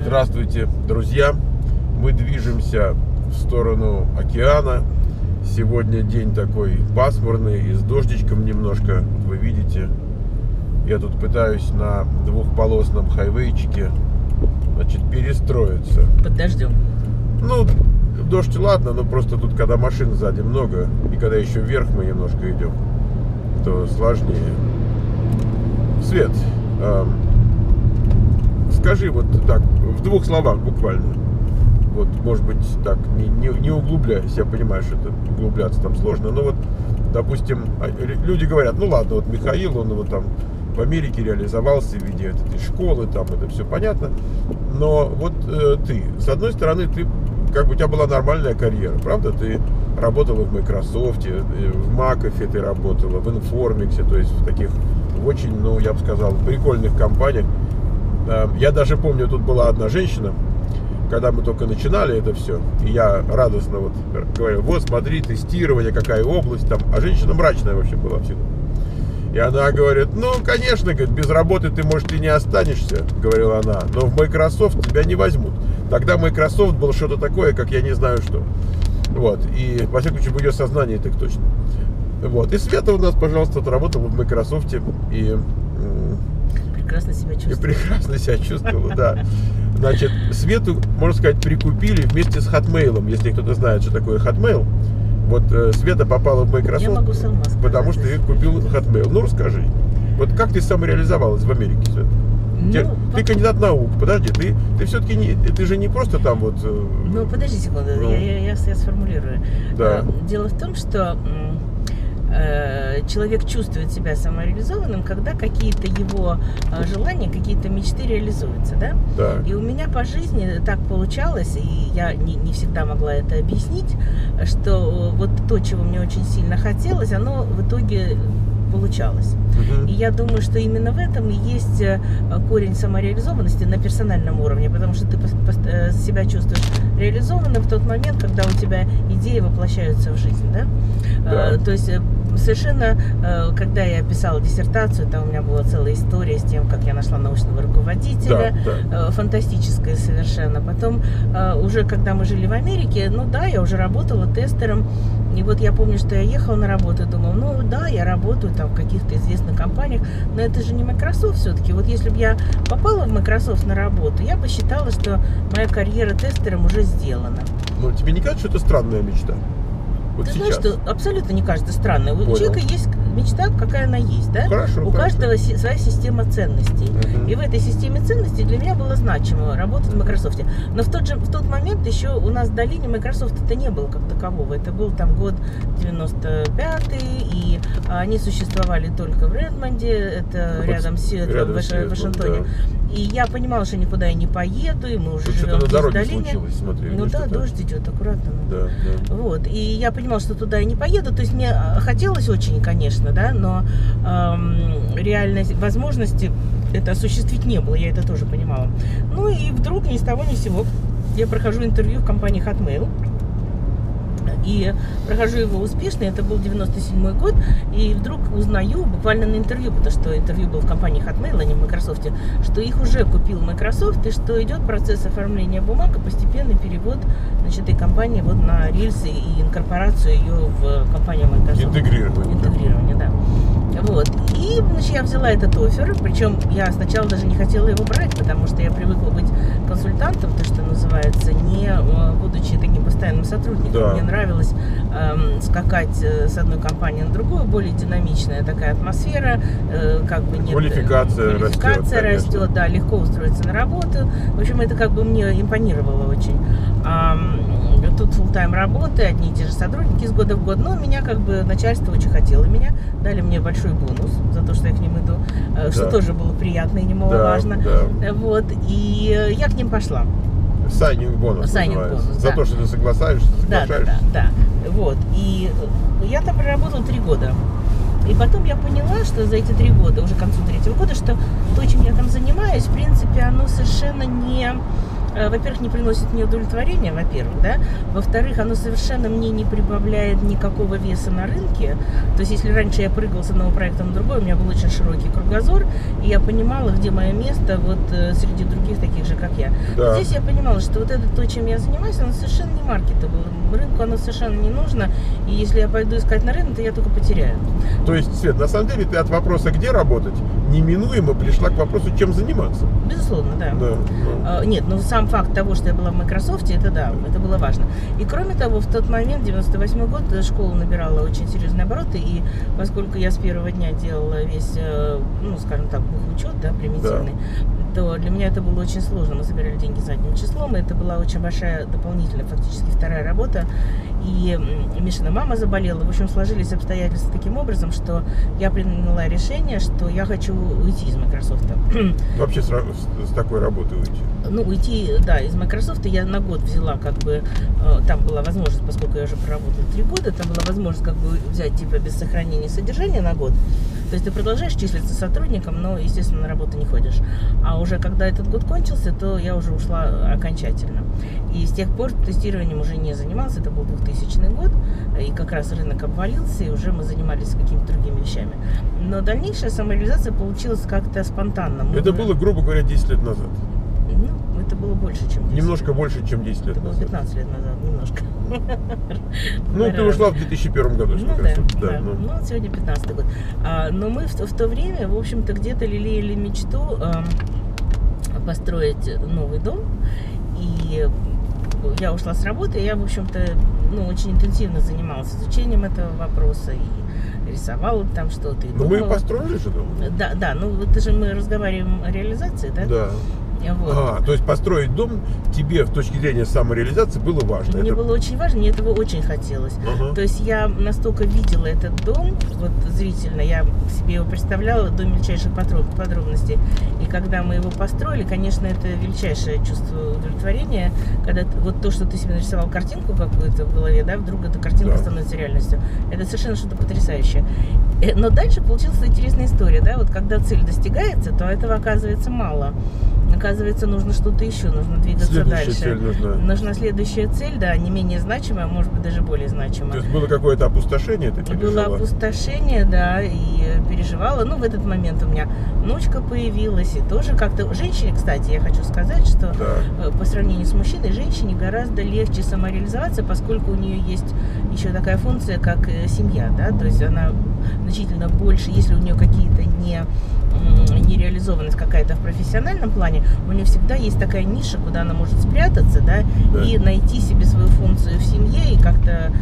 Здравствуйте, друзья! Мы движемся в сторону океана. Сегодня день такой пасмурный и с дождичком немножко. Вы видите, я тут пытаюсь на двухполосном хайвейчике, значит, перестроиться. Под дождем. Ну, дождь ладно, но просто тут, когда машин сзади много, и когда еще вверх мы немножко идем, то сложнее. Свет, скажи вот так, в двух словах буквально. Вот, может быть, так, не углубляясь, я понимаю, что это углубляться там сложно, но вот, допустим, люди говорят, ну ладно, вот Михаил, он вот там в Америке реализовался в виде этой школы, там это все понятно, но вот ты, с одной стороны, ты, как бы у тебя была нормальная карьера, правда? Ты работала в Microsoft, в Макафе ты работала, в Informix, то есть в таких очень, ну, я бы сказал, прикольных компаниях. Я даже помню, тут была одна женщина, когда мы только начинали это все, и я радостно вот говорил, вот смотри, тестирование, какая область там, а женщина мрачная вообще была всегда. И она говорит, ну, конечно, говорит, без работы ты, может, и не останешься, говорила она, но в Microsoft тебя не возьмут. Тогда Microsoft был что-то такое, как я не знаю что. Вот, и, во всяком случае, в ее сознании так точно. Вот, и Света у нас, пожалуйста, отработала в Microsoft, и прекрасно себя чувствовала. И прекрасно себя чувствовала, да. Значит, Свету, можно сказать, прикупили вместе с Hotmail. Если кто-то знает, что такое Hotmail, вот Света попала в Microsoft, я могу сама сказать, потому что ты купил Hotmail. Ну, расскажи. Вот как ты самореализовалась в Америке, Света? Ну, ты кандидат наук, подожди, ты все-таки не, ты же не просто там вот... Ну, подожди секунду, ну, я сформулирую. Да. Дело в том, что человек чувствует себя самореализованным, когда какие-то его желания, какие-то мечты реализуются, да? Да. И у меня по жизни так получалось, и я не всегда могла это объяснить, что вот то, чего мне очень сильно хотелось, оно в итоге получалось. И я думаю, что именно в этом и есть корень самореализованности на персональном уровне, потому что ты себя чувствуешь реализованным в тот момент, когда у тебя идеи воплощаются в жизнь, да? Да. То есть совершенно, когда я писала диссертацию, там у меня была целая история с тем, как я нашла научного руководителя, да. Фантастическая совершенно. Потом уже когда мы жили в Америке, ну да, я уже работала тестером, и вот я помню, что я ехала на работу и думала, ну да, я работаю там в каких-то известных компаниях, но это же не Microsoft все-таки. Вот если бы я попала в Microsoft на работу, я бы считала, что моя карьера тестером уже сделана. Ну, тебе не кажется, что это странная мечта? Вот ты сейчас. знаешь, что абсолютно не кажется странной. У человека есть мечта, какая она есть, да? Хорошо, у каждого своя система ценностей. И в этой системе ценностей для меня было значимо работать в Microsoft. Но в тот момент еще у нас в долине Microsoft это не было как такового. Это был там год 95-й, и они существовали только в Редмонде, это рядом с Сиэтлом, в Вашингтоне. Да. И я понимала, что никуда я не поеду, и мы уже живем здесь в долине. Смотри, ну да, дождь идет, аккуратно. Да, да. Вот. И я понимала, что туда я не поеду. То есть мне хотелось очень, конечно, да, но реальной возможности это осуществить не было, я это тоже понимала. Ну и вдруг ни с того ни с сего я прохожу интервью в компании Hotmail. И прохожу его успешно, это был 97-й год, и вдруг узнаю, буквально на интервью, потому что интервью было в компании Hotmail, а не в Microsoft, что их уже купил Microsoft, и что идет процесс оформления бумаг и постепенный перевод, значит, этой компании вот на рельсы и инкорпорацию ее в компанию Microsoft. Интегрирование, да. Вот. И, значит, я взяла этот оффер, причем я сначала даже не хотела его брать, потому что я привыкла быть консультантом, то, что называется, не будучи таким постоянным сотрудником. Да. Мне нравилось скакать с одной компании на другую, более динамичная такая атмосфера, как бы нет... Квалификация растет, да, легко устроиться на работу. В общем, это как бы мне импонировало очень. Тут фулл-тайм работы, одни и те же сотрудники с года в год, но меня как бы начальство очень хотело меня, дали мне большой бонус за то, что я к ним иду, да. Что тоже было приятно и немаловажно. Да. Вот, и я к ним пошла. Сайнинг бонус. За то, что ты соглашаешься. Да. Вот, и я там проработала 3 года. И потом я поняла, что за эти 3 года, уже к концу 3-го года, что то, чем я там занимаюсь, в принципе, оно совершенно не во-первых, не приносит мне удовлетворения, во-первых, да. Во-вторых, оно совершенно мне не прибавляет никакого веса на рынке. То есть, если раньше я прыгала с одного проекта на другой, у меня был очень широкий кругозор, и я понимала, где мое место вот среди других таких же, как я. Да. Здесь я понимала, что вот это то, чем я занимаюсь, оно совершенно не маркетовое. Рынку оно совершенно не нужно, и если я пойду искать на рынок, то я только потеряю. То есть, Свет, на самом деле ты от вопроса, где работать, неминуемо пришла к вопросу, чем заниматься. Безусловно, да. Да. Нет, ну сам факт того, что я была в Microsoft, это да, это было важно. И кроме того, в тот момент, 98 год, школа набирала очень серьезные обороты, и поскольку я с первого дня делала весь, ну, скажем так, бухучет, да, примитивный, то для меня это было очень сложно. Мы собирали деньги задним числом, и это была очень большая дополнительная, фактически вторая работа. И Мишина мама заболела. В общем, сложились обстоятельства таким образом, что я приняла решение, что я хочу уйти из Microsoft. Вообще с такой работы уйти? Ну, уйти, да, из Microsoft я на год взяла, как бы, там была возможность, поскольку я уже проработала 3 года, там была возможность, как бы, взять, типа, без сохранения содержания на год. То есть ты продолжаешь числиться сотрудником, но, естественно, на работу не ходишь. А уже когда этот год кончился, то я уже ушла окончательно. И с тех пор тестированием уже не занималась, это был 2000 год, и как раз рынок обвалился, и уже мы занимались какими-то другими вещами. Но дальнейшая самореализация получилась как-то спонтанно. Это было, грубо говоря, 10 лет назад. Ну, это было больше, чем 10 Немножко больше, чем 10 лет Это было назад. 15 лет назад, немножко. Ну, ты ушла в 2001 году, Ну, Microsoft. да. Ну, вот сегодня 15 год. Но мы в то время, в общем-то, где-то лелеяли мечту построить новый дом. И я ушла с работы, и я, в общем-то, ну, очень интенсивно занималась изучением этого вопроса и рисовала там что-то. Ну, мы и построили же дом. Да, ну, это же мы разговариваем о реализации, да? Да. Вот. То есть построить дом тебе с точки зрения самореализации было важно. Мне было очень важно, мне этого очень хотелось. То есть я настолько видела этот дом, вот зрительно, я себе его представляла до мельчайших подробностей. И когда мы его построили, конечно, это величайшее чувство удовлетворения, когда вот то, что ты себе нарисовал картинку какую-то в голове, да, вдруг эта картинка становится реальностью. Это совершенно что-то потрясающее. Но дальше получилась интересная история, да, вот когда цель достигается, то этого оказывается мало. Оказывается, нужно что-то еще, нужно двигаться дальше. Цель нужна следующая цель, да, не менее значимая, может быть, даже более значимая. То есть было какое-то опустошение, ты пережила? Было опустошение, да, и переживала. Ну, в этот момент у меня внучка появилась, и тоже как-то... Женщине, кстати, я хочу сказать, что по сравнению с мужчиной, женщине гораздо легче самореализоваться, поскольку у нее есть еще такая функция, как семья, да, то есть она значительно больше, если у нее какие-то нереализованность какая-то в профессиональном плане, у нее всегда есть такая ниша, куда она может спрятаться, да, и найти себе свою функцию в семье и как-то,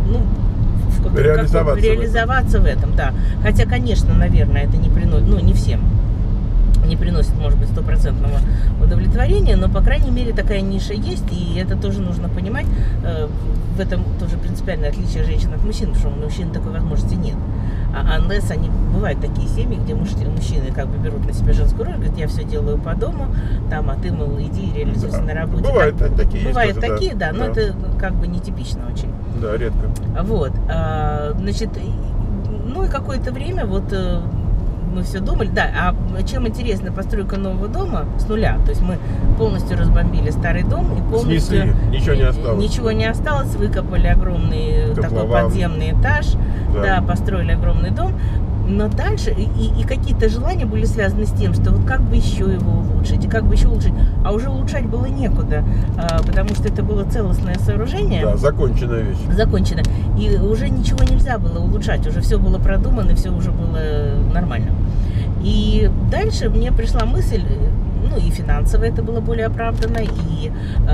реализоваться в этом, да. Хотя, конечно, наверное, это не приносит, ну, не всем не приносит, может быть, стопроцентного удовлетворения, но, по крайней мере, такая ниша есть, и это тоже нужно понимать. В этом тоже принципиальное отличие женщин от мужчин, потому что у мужчин такой возможности нет. Unless они бывают такие семьи, где мужчины как бы берут на себя женскую роль, говорят, я все делаю по дому, там, а ты, мол, иди реализуйся на работе. Бывают такие. Бывают такие, да, но это как бы нетипично очень. Да, редко. Вот, значит, ну и какое-то время вот мы все думали, да, а чем интересна постройка нового дома с нуля, то есть мы полностью разбомбили старый дом и полностью... Снесли, ничего не осталось. Ничего не осталось, выкопали огромный такой подземный этаж, да, построили огромный дом, но дальше и какие-то желания были связаны с тем, что вот как бы еще его улучшить, и как бы еще улучшить, а уже улучшать было некуда, потому что это было целостное сооружение. Да, законченная вещь. Закончено. И уже ничего нельзя было улучшать, уже все было продумано, все уже было нормально. И дальше мне пришла мысль, ну и финансово это было более оправданно, и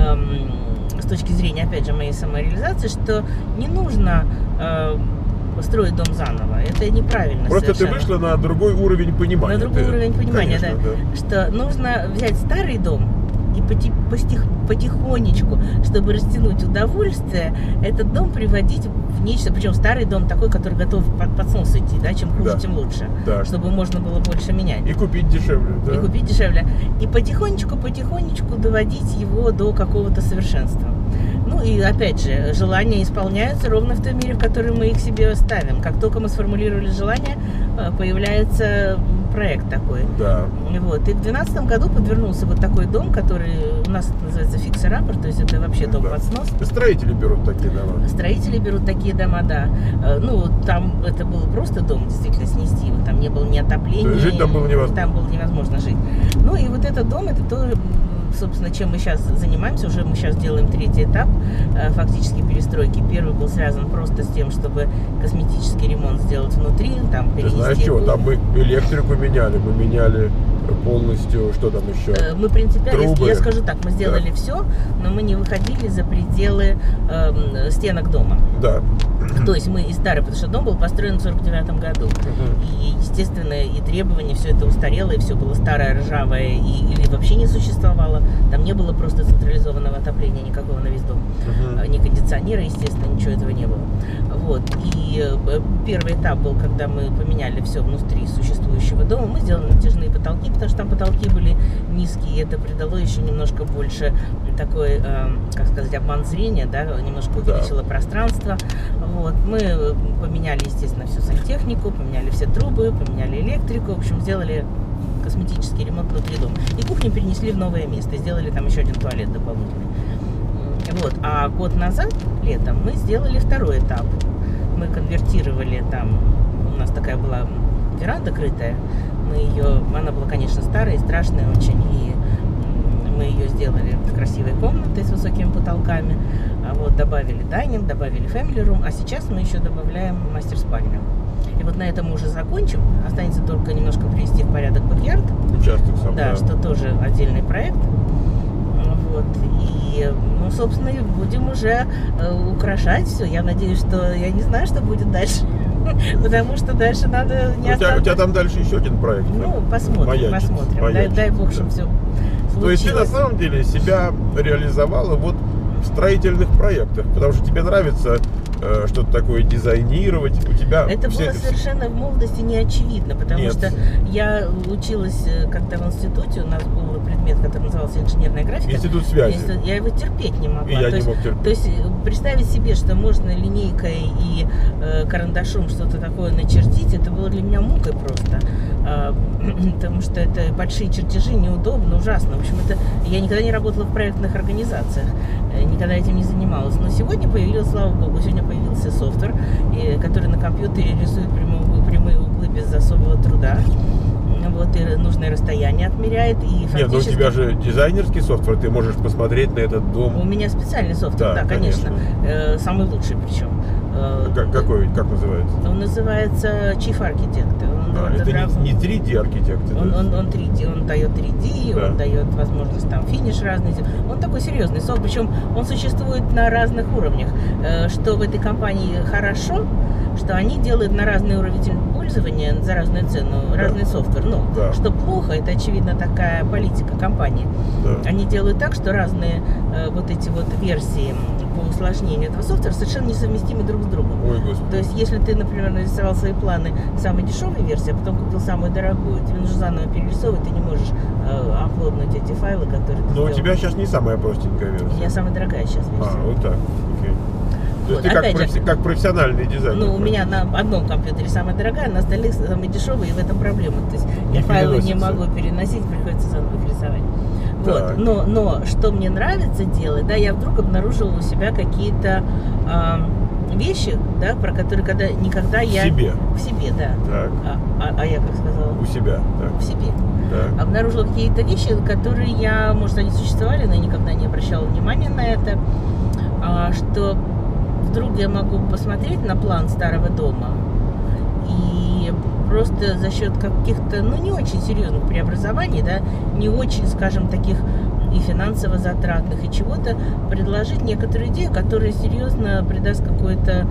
с точки зрения, опять же, моей самореализации, что не нужно строить дом заново. Это неправильно. Просто совершенно. Ты вышла на другой уровень понимания. На другой уровень понимания, конечно, да. Что нужно взять старый дом и потихонечку, чтобы растянуть удовольствие, этот дом приводить в нечто, причем старый дом такой, который готов под снос идти, да, чем хуже, тем лучше, чтобы можно было больше менять. И купить дешевле, да. И купить дешевле. И потихонечку доводить его до какого-то совершенства. Ну и опять же, желания исполняются ровно в той мере, в которой мы их себе ставим. Как только мы сформулировали желание, появляется проект такой. Да. Вот. И в 2012 году подвернулся вот такой дом, который у нас называется фиксер-аппер, то есть это вообще дом под снос. Строители берут такие дома. Строители берут такие дома, да. Ну, там это был просто дом, действительно, снести его. Там не было ни отопления. То есть жить там было невозможно. Там было невозможно жить. Ну и вот этот дом, это тоже, собственно, чем мы сейчас занимаемся. Уже мы сейчас делаем третий этап фактически перестройки. Первый был связан просто с тем, чтобы косметический ремонт сделать внутри, там Ты перенести. знаешь что, там мы электрику меняли, мы меняли полностью, что там еще? Мы принципиально, Трубы. я скажу так, мы сделали все, но мы не выходили за пределы стенок дома. Да. То есть мы и старый, потому что дом был построен в 49 году. И, естественно, и требования, все это устарело, и все было старое, ржавое, или вообще не существовало. Там не было просто централизованного отопления никакого на весь дом. Ни кондиционера, естественно, ничего этого не было. Вот. И первый этап был, когда мы поменяли все внутри существующего дома. Мы сделали натяжные потолки, потому что там потолки были низкие, и это придало еще немножко больше такой, как сказать, обман зрения, да, немножко увеличило пространство. Вот. Мы поменяли, естественно, всю сантехнику, поменяли все трубы, поменяли электрику, в общем, сделали косметический ремонт внутри дома. И кухню перенесли в новое место, сделали там еще один туалет дополнительный. Вот. А год назад, летом, мы сделали второй этап. Мы конвертировали там, у нас такая была веранда крытая, она была, конечно, старая и страшная очень, и мы ее сделали в красивой комнатой с высокими потолками, вот, добавили дайнинг, добавили family room, а сейчас мы еще добавляем мастер-спальню. И вот на этом мы уже закончим, останется только немножко привести в порядок бэк-ярд. Участок сам. Да, что тоже отдельный проект. Вот, и, ну, собственно, и будем уже украшать все. Я надеюсь, что, я не знаю, что будет дальше, потому что дальше надо не остаться. У тебя там дальше еще один проект. Ну, посмотрим. Дай бог, чтобы все случилось. То есть ты на самом деле себя реализовала вот в строительных проектах, потому что тебе нравится что-то такое дизайнировать, у тебя... Это было совершенно в молодости не очевидно, потому что я училась когда в институте, у нас был предмет, который назывался инженерная графика. Институт связи. Я его терпеть не могла. И я не мог терпеть. То есть представить себе, что можно линейкой и карандашом что-то такое начертить, это было для меня мукой просто. Потому что это большие чертежи, неудобно, ужасно. В общем, я никогда не работала в проектных организациях, никогда этим не занималась. Но сегодня появился, слава богу, появился софтвер, который на компьютере рисует прямые углы без особого труда. Вот, и нужное расстояние отмеряет. И фактически... Нет, но у тебя же дизайнерский софтвер, ты можешь посмотреть на этот дом. У меня специальный софтвер, да, конечно. Самый лучший причем. Какой, как называется? Он называется Chief Architect. Это не 3D архитект? Он 3D, он дает 3D, да. Он дает возможность там финиш разный. Он такой серьезный софт, причем он существует на разных уровнях. Что в этой компании хорошо, что они делают на разный уровень пользования за разную цену, разный софтвер. Ну, что плохо, это очевидно такая политика компании. Да. Они делают так, что разные вот эти вот версии по усложнению этого софтвера совершенно несовместимы друг с другом. Ой, Господи. То есть, если ты, например, нарисовал свои планы самой дешевой версии, а потом купил самую дорогую, тебе нужно заново перерисовывать, ты не можешь аплоднуть эти файлы, которые ты сделал. Но у тебя сейчас не самая простенькая версия. У меня самая дорогая сейчас версия. Вот так, окей. То есть ты как профессиональный дизайнер. Ну, у меня на одном компьютере самая дорогая, на остальных самая дешевая, и в этом проблема. То есть я файлы не могу переносить, приходится заново их рисовать. Вот. Но что мне нравится делать, да, я вдруг обнаружила у себя какие-то вещи, да, про которые никогда я... В себе, да. Так. А я как сказала? У себя, так. В себе. Так. Обнаружила какие-то вещи, которые я, может, они существовали, но я никогда не обращала внимания на это, что вдруг я могу посмотреть на план старого дома и просто за счет каких-то, ну, не очень серьезных преобразований, да, не очень, скажем, таких и финансово затратных, и чего-то, предложить некоторую идею, которая серьезно придаст какое-то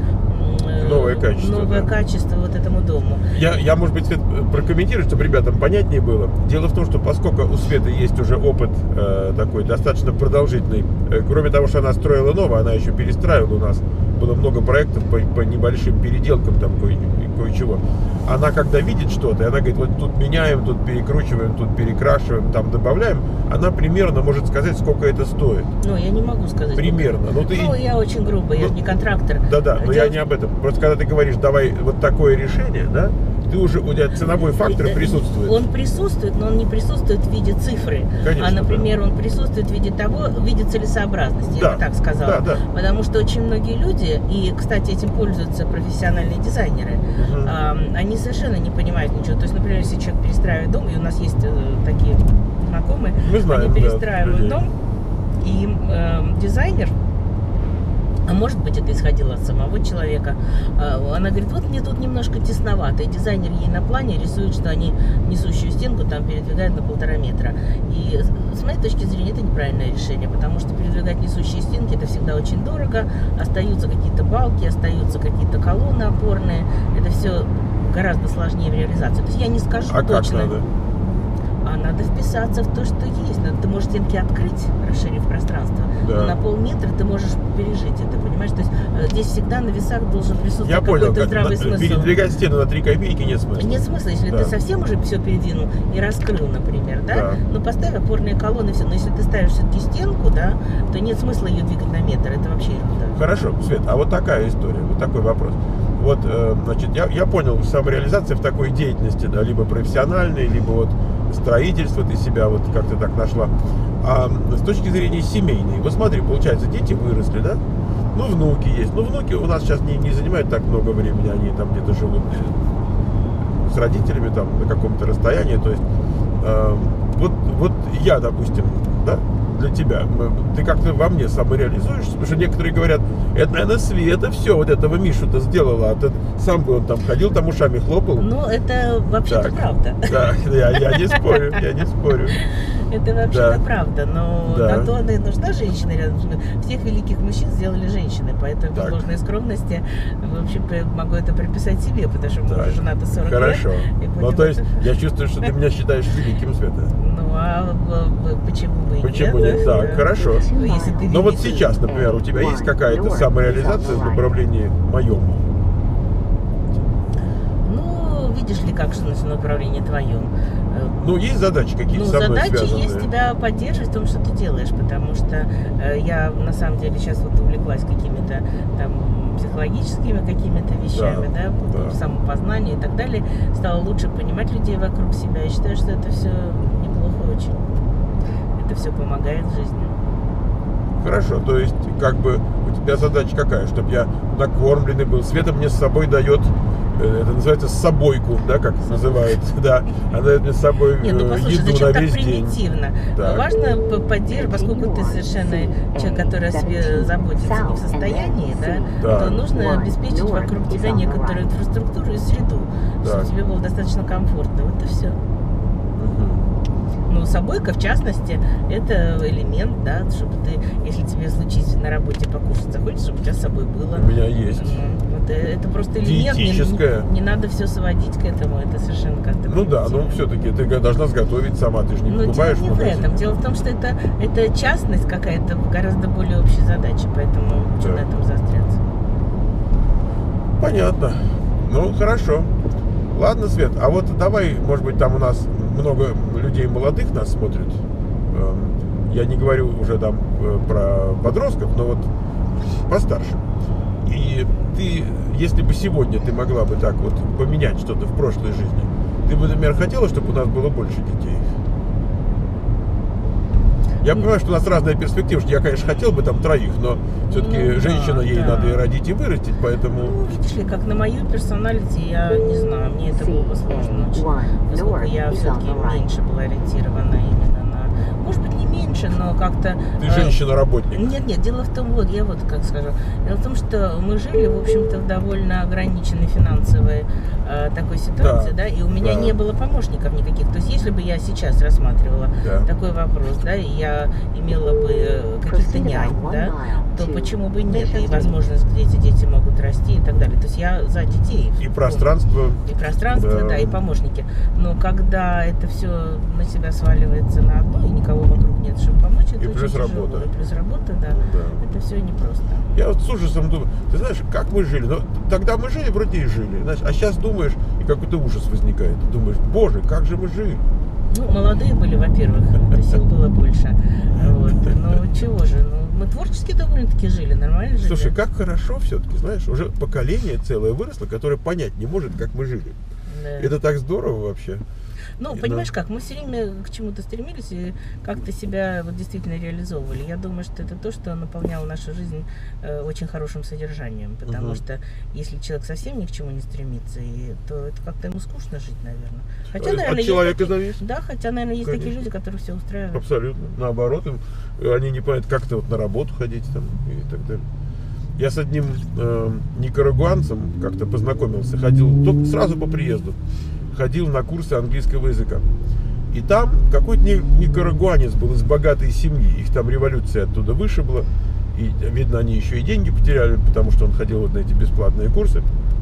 новое качество вот этому дому. Я, может быть, Свет, прокомментирую, чтобы ребятам понятнее было. Дело в том, что поскольку у Светы есть уже опыт такой достаточно продолжительный, кроме того, что она строила новое, она еще перестраивала у нас. Было много проектов по небольшим переделкам, там кое-чего. Она когда видит что-то, и она говорит, вот тут меняем, тут перекручиваем, тут перекрашиваем, там добавляем, она примерно может сказать, сколько это стоит. Ну, я не могу сказать. Примерно. Ну, я очень грубо, я же не контрактор. Да, но я не об этом. Просто когда ты говоришь, давай вот такое решение, да, ты уже, у тебя ценовой фактор присутствует. Он присутствует, но он не присутствует в виде цифры. Конечно, например, он присутствует в виде того, в виде целесообразности, я бы так сказала. Да. Потому что очень многие люди, и, кстати, этим пользуются профессиональные дизайнеры, они совершенно не понимают ничего. То есть, например, если человек перестраивает дом, и у нас есть такие знакомые, мы знаем, они перестраивают дом, и дизайнер, а может быть, это исходило от самого человека. Она говорит, вот мне тут немножко тесновато. И дизайнер ей на плане рисует, что они несущую стенку там передвигают на 1,5 метра. И с моей точки зрения это неправильное решение, потому что передвигать несущие стенки это всегда очень дорого. Остаются какие-то балки, остаются какие-то колонны опорные. Это все гораздо сложнее в реализации. То есть я не скажу точно. Как надо? А надо вписаться в то, что есть. Ты можешь стенки открыть, расширив пространство, но на полметра ты можешь пережить это, понимаешь? То есть здесь всегда на весах должен присутствовать какой-то здравый смысл. Передвигать стену на 3 копейки нет смысла. Нет смысла, если ты совсем уже все передвинул и раскрыл, например, да? Ну поставь опорные колонны, все. Но если ты ставишь все-таки стенку, да, то нет смысла ее двигать на метр. Это вообще ерунда. Хорошо, Свет, а вот такая история, вот такой вопрос. Вот, значит, я понял, самореализация в такой деятельности, да, либо профессиональной, либо вот строительство ты себя вот как-то так нашла. А с точки зрения семейной, вот смотри, получается, дети выросли, да? Ну, внуки есть. Ну, внуки у нас сейчас не занимают так много времени, они там где-то живут с родителями там на каком-то расстоянии. То есть, вот я, допустим, да, для тебя, ты как-то во мне самореализуешься, потому что некоторые говорят, это, наверное, Света все вот этого Мишу-то сделала, а ты сам бы он там ходил, там ушами хлопал. Ну, это вообще-то правда. Да, я не спорю, Это вообще-то правда, но на то она и нужна женщина рядом. Всех великих мужчин сделали женщины, поэтому без ложной скромности, в общем, могу это приписать себе, потому что мы уже женаты 40 лет. Хорошо. Ну, то есть, я чувствую, что ты меня считаешь великим, Света. Ну, а почему бы и нет? Почему нет? Так, хорошо. Но вот сейчас, например, у тебя есть какая-то самореализация в направлении моем? Ну, видишь ли, как что в направлении твоем? Ну, есть задачи какие-то со мной связанные? Задача есть тебя поддерживать в том, что ты делаешь, потому что я, на самом деле, сейчас вот увлеклась какими-то там психологическими какими-то вещами, да, самопознание и так далее, стала лучше понимать людей вокруг себя. Я считаю, что это все неплохо очень. Это все помогает в жизни. Хорошо, то есть, как бы, у тебя задача какая? Чтобы я накормленный был. Света мне с собой дает, это называется собойку, да, как называют, да. Она дает мне с собой еду на весь день. Так примитивно. Важно поддерживать, поскольку ты совершенно человек, который о себе заботится не в состоянии, да, то нужно обеспечить вокруг тебя некоторую инфраструктуру и среду, чтобы тебе было достаточно комфортно. Вот и все. Ну, собойка, в частности, это элемент, да, чтобы ты, если тебе случится на работе покушать захочешь, чтобы у тебя с собой было. У меня есть. Вот, это просто элемент, не надо все сводить к этому, это совершенно как-то. Ну да, но все-таки ты должна сготовить сама, ты же не покупаешь. Дело не в этом, дело в том, что это частность какая-то гораздо более общей задачи, поэтому на этом заостряться. Понятно. Ну, хорошо. Ладно, Свет, а вот давай, может быть, там у нас много людей молодых нас смотрят. Я не говорю уже там про подростков, но вот постарше. И ты, если бы сегодня ты могла бы так вот поменять что-то в прошлой жизни, ты бы, например, хотела, чтобы у нас было больше детей? Я понимаю, что у нас разная перспектива, что я, конечно, хотел бы там 3, но все-таки женщина, ей надо и родить, и вырастить, поэтому... Ну, видишь ли, как на мою персоналити, я не знаю, мне это было бы сложно очень, поскольку я все-таки меньше была ориентирована именно на... Может быть, не меньше, но как-то... Ты женщина-работник. Нет, дело в том, вот, я вот как скажу, дело в том, что мы жили, в общем-то, в довольно ограниченной финансовой такой ситуации, да, и у меня не было помощников никаких. То есть, если бы я сейчас рассматривала такой вопрос, да, и я имела бы каких-то нянь, да, то почему бы нет? И возможность, где эти дети могут расти и так далее. То есть, я за детей. И пространство. И пространство, да, и помощники. Но когда это все на себя сваливается на одно, и никого никого вокруг нет, чтобы помочь. Это И очень плюс тяжело. работа. И плюс работа, да. Ну да. Это все непросто. Я вот с ужасом думаю, ты знаешь, как мы жили? Ну, тогда мы жили, вроде и жили, знаешь, а сейчас думаешь, и какой-то ужас возникает. Ты думаешь, боже, как же мы жили? Ну, молодые были, во-первых, сил было больше. Вот. Ну, чего же, ну, мы творчески довольно-таки жили, нормально жили. Слушай, как хорошо все-таки, знаешь, уже поколение целое выросло, которое понять не может, как мы жили. Да. Это так здорово вообще. Ну, понимаешь как, мы все время к чему-то стремились и как-то себя вот действительно реализовывали. Я думаю, что это то, что наполняло нашу жизнь очень хорошим содержанием. Потому что если человек совсем ни к чему не стремится, то это как-то ему скучно жить, наверное. Хотя, наверное, от человека есть зависит. Да, хотя, наверное, есть Конечно. такие люди, которые все устраивают. Абсолютно. Наоборот, они не понимают, как-то вот на работу ходить там и так далее. Я с одним никарагуанцем как-то познакомился, ходил только сразу по приезду. Ходил на курсы английского языка. И там какой-то никарагуанец был из богатой семьи. Их там революция оттуда вышибла. И, видно, они еще и деньги потеряли, потому что он ходил вот на эти бесплатные курсы.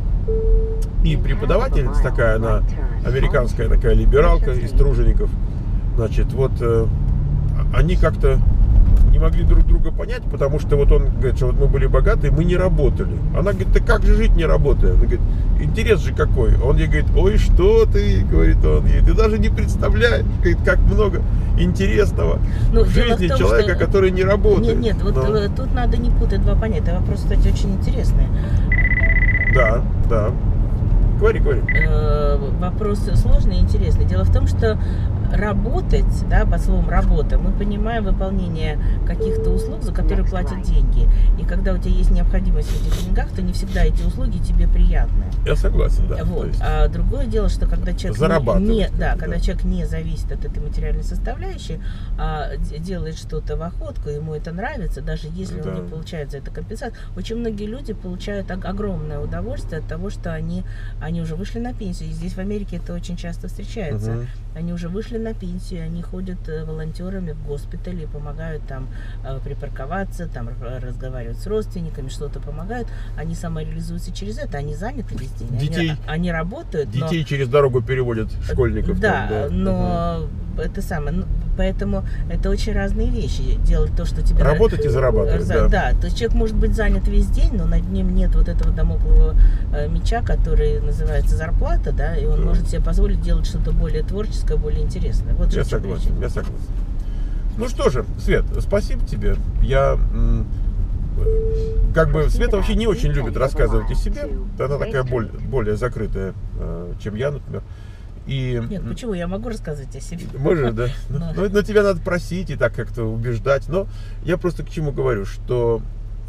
И преподавательница такая, она американская такая либералка из тружеников. Значит, вот они как-то не могли друг друга понять, потому что вот он говорит, что вот мы были богатые, мы не работали. Она говорит, ты как же жить не работая? Она говорит, интерес же какой. Он ей говорит, ой, что ты, говорит он ей, ты даже не представляешь, говорит, как много интересного в жизни том, человека, что... который не работает. Нет, вот тут надо не путать два понятия. Вопрос, кстати, очень интересный. Да, да. Говори. Вопрос сложный и интересный. Дело в том, что работать, да, под словом работа, мы понимаем выполнение каких-то услуг, за которые платят деньги. И когда у тебя есть необходимость в этих деньгах, то не всегда эти услуги тебе приятны. Я согласен, да. Вот. А другое дело, что когда человек когда человек не зависит от этой материальной составляющей, а делает что-то в охотку, ему это нравится, даже если он не получает за это компенсацию. Очень многие люди получают огромное удовольствие от того, что они уже вышли на пенсию. И здесь в Америке это очень часто встречается. Они уже вышли на пенсию, они ходят волонтерами в госпитале, помогают там припарковаться, там разговаривают с родственниками, что-то помогают. Они самореализуются через это, они заняты весь день. Они работают. Детей через дорогу переводят, школьников. Да, там, но это самое. Поэтому это очень разные вещи. Делать то, что тебе работать и зарабатывать. Да, то есть человек может быть занят весь день, но над ним нет вот этого дамоклового меча, который называется зарплата, да, и он может себе позволить делать что-то более творческое, более интересное. Вот я согласен. Ну что же, Свет, спасибо тебе. Я Света вообще не очень любит рассказывать о себе. Она такая более закрытая, чем я, например. Нет, почему? Я могу рассказывать о себе. Можешь, да? Но тебя надо просить и так как-то убеждать. Но я просто к чему говорю, что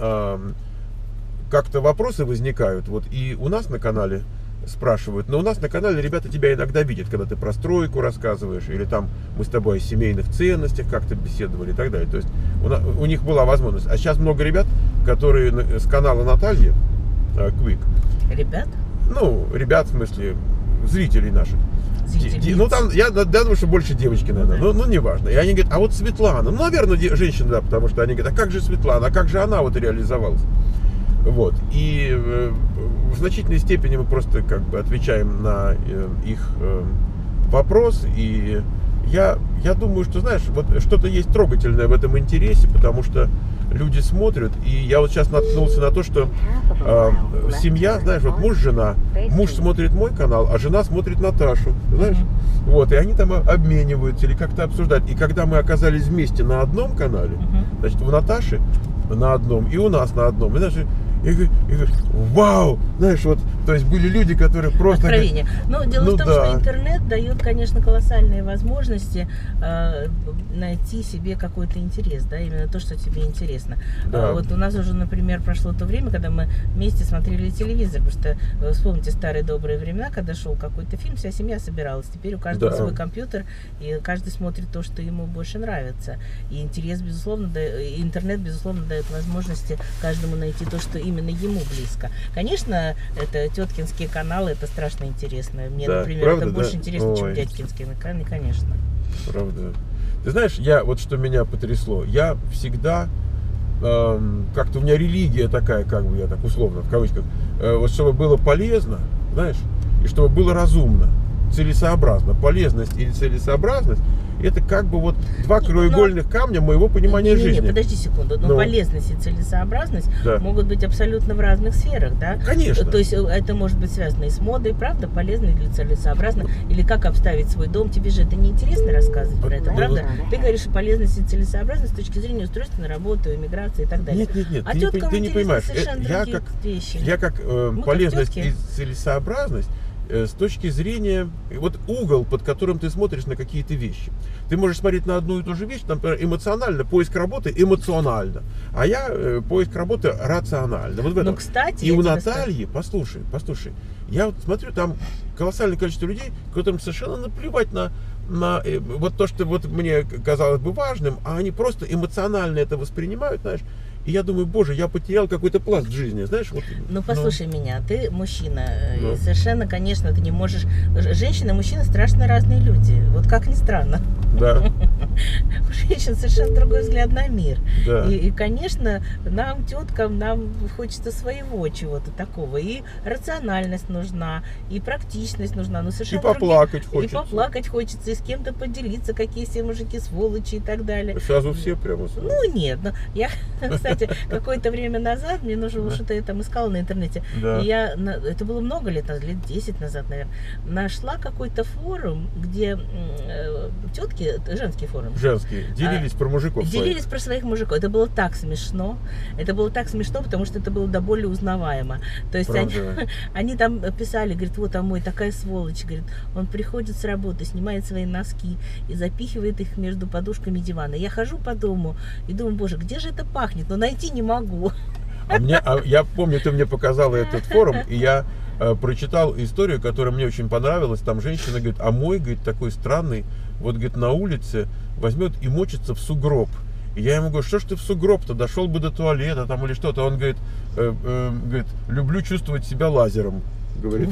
как-то вопросы возникают. Вот и у нас на канале спрашивают. Но у нас на канале ребята тебя иногда видят, когда ты про стройку рассказываешь, или там мы с тобой о семейных ценностях как-то беседовали и так далее. То есть у них была возможность. А сейчас много ребят, которые с канала Натальи Quick. Ребят? Ну, ребят, в смысле, зрителей наших. Ну, там, я думаю, что больше девочки, наверное, ну, неважно. И они говорят, а вот Светлана, ну, наверное, женщина, да, потому что они говорят, а как же Светлана, а как же она вот реализовалась? Вот, и в значительной степени мы просто как бы отвечаем на их вопрос, и я думаю, что, знаешь, вот что-то есть трогательное в этом интересе, потому что люди смотрят, и я вот сейчас наткнулся на то, что семья, знаешь, вот муж-жена, муж смотрит мой канал, а жена смотрит Наташу, знаешь, вот, и они там обмениваются или как-то обсуждают, и когда мы оказались вместе на одном канале, значит, у Наташи на одном и у нас на одном, и знаешь, и говорю, вау, знаешь, вот, то есть были люди, которые просто... Откровение. Но дело в том, что интернет дает, конечно, колоссальные возможности найти себе какой-то интерес, да, именно то, что тебе интересно. Да. Вот у нас уже, например, прошло то время, когда мы вместе смотрели телевизор, потому что, вспомните старые добрые времена, когда шел какой-то фильм, вся семья собиралась. Теперь у каждого свой компьютер, и каждый смотрит то, что ему больше нравится. И интерес, безусловно, интернет, безусловно, дает возможности каждому найти то, что именно ему близко. Конечно, это теткинские каналы, это страшно интересно. Мне, например, правда, это больше интересно, чем дядькинские каналы, конечно. Правда. Ты знаешь, вот что меня потрясло, я всегда, как-то у меня религия такая, как бы я так условно, в кавычках, вот чтобы было полезно, знаешь, и чтобы было разумно. целесообразно. Полезность или целесообразность — это как бы вот два краеугольных камня моего понимания жизни. Подожди секунду. Но полезность и целесообразность могут быть абсолютно в разных сферах, да? Конечно. То есть это может быть связано и с модой, правда? Полезно или целесообразно? Или как обставить свой дом? Тебе же это не интересно рассказывать про это, правда? Ты говоришь о полезности и целесообразности с точки зрения устройства на работу, иммиграции и так далее. Нет, А ты не понимаешь. Я как полезность и целесообразность с точки зрения, вот угол, под которым ты смотришь на какие-то вещи. Ты можешь смотреть на одну и ту же вещь, например, эмоционально, поиск работы эмоционально, а я поиск работы рационально. Вот в этом. Кстати, и у Натальи, послушай, я вот смотрю, там колоссальное количество людей, которым совершенно наплевать на вот то, что вот мне казалось бы важным, а они просто эмоционально это воспринимают, знаешь. И я думаю, боже, я потерял какой-то пласт в жизни, знаешь. Вот, послушай меня, ты мужчина, и совершенно, конечно, ты не можешь... Женщины и мужчины страшно разные люди, вот как ни странно. Да. У женщин совершенно другой взгляд на мир. Да. И, конечно, нам, теткам, нам хочется своего чего-то такого. И рациональность нужна, и практичность нужна. Но совершенно и поплакать хочется. И поплакать хочется, и с кем-то поделиться, какие все мужики сволочи и так далее. Сразу все прямо. Нет, но я, кстати, какое-то время назад, мне нужно что-то я там искала на интернете, и это было много лет назад, лет 10 назад, наверное, нашла какой-то форум, где тетки, женский форум. Женские, делились про мужиков. Делились про своих мужиков. Это было так смешно. Это было так смешно, потому что это было до боли узнаваемо. То есть они там писали, говорит, вот, а мой такая сволочь, говорит, он приходит с работы, снимает свои носки и запихивает их между подушками дивана. Я хожу по дому и думаю, боже, где же это пахнет? Но найти не могу. Я помню, ты мне показала этот форум, и я прочитал историю, которая мне очень понравилась. Там женщина говорит, а мой, говорит, такой странный, вот, говорит, на улице возьмет и мочится в сугроб. И я ему говорю, что ж ты в сугроб-то, дошел бы до туалета там или что-то. Он говорит, люблю чувствовать себя лазером, говорит.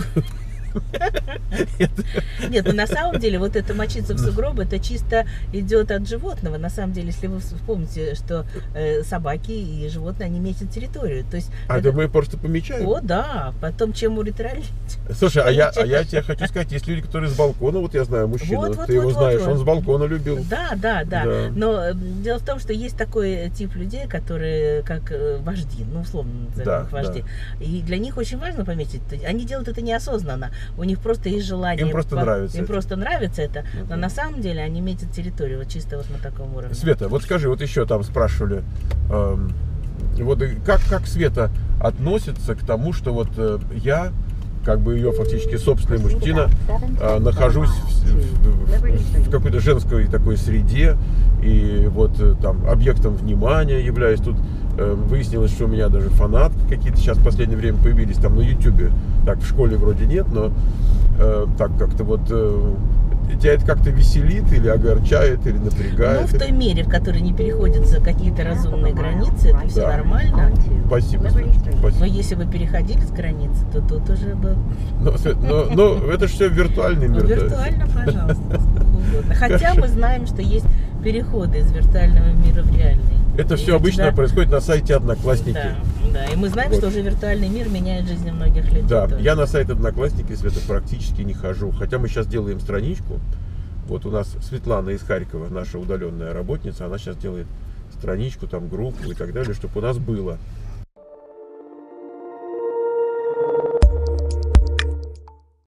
Нет, ну на самом деле вот это мочиться в сугроб, это чисто идет от животного. На самом деле, если вы вспомните, что собаки и животные, они метят территорию. То есть это мы просто помечаем. О, да, потом чем уритролить. Слушай, а я тебе хочу сказать, есть люди, которые с балкона, вот я знаю мужчину, ты его знаешь, он с балкона любил. Да. Но дело в том, что есть такой тип людей, которые как вожди, ну условно назовем их вожди. И для них очень важно пометить. Они делают это неосознанно. У них просто есть желание. Им просто нравится. Им просто нравится это. Но на самом деле они метят территорию вот чисто вот на таком уровне. Света, вот скажи, вот еще там спрашивали, вот как Света относится к тому, что вот я, как бы ее фактически собственный мужчина, нахожусь в какой-то женской такой среде и вот там объектом внимания являюсь. Тут выяснилось, что у меня даже фанатки какие-то сейчас в последнее время появились там на Ютубе. Так, в школе вроде нет, но так как-то вот тебя это как-то веселит или огорчает, или напрягает? Ну, в той мере, в которой не переходят за какие-то разумные границы, это все нормально. Спасибо. Но если бы переходили с границы, то тут уже бы... Но это же все виртуальный мир. Виртуально, пожалуйста. Хотя мы знаем, что есть переходы из виртуального мира в реальный. Это все обычно происходит на сайте Одноклассники. Да, и мы знаем, что уже виртуальный мир меняет жизнь многих людей. Да, я на сайт Одноклассники, Света, практически не хожу. Хотя мы сейчас делаем страничку. Вот у нас Светлана из Харькова, наша удаленная работница, она сейчас делает страничку, там группу и так далее, чтобы у нас было.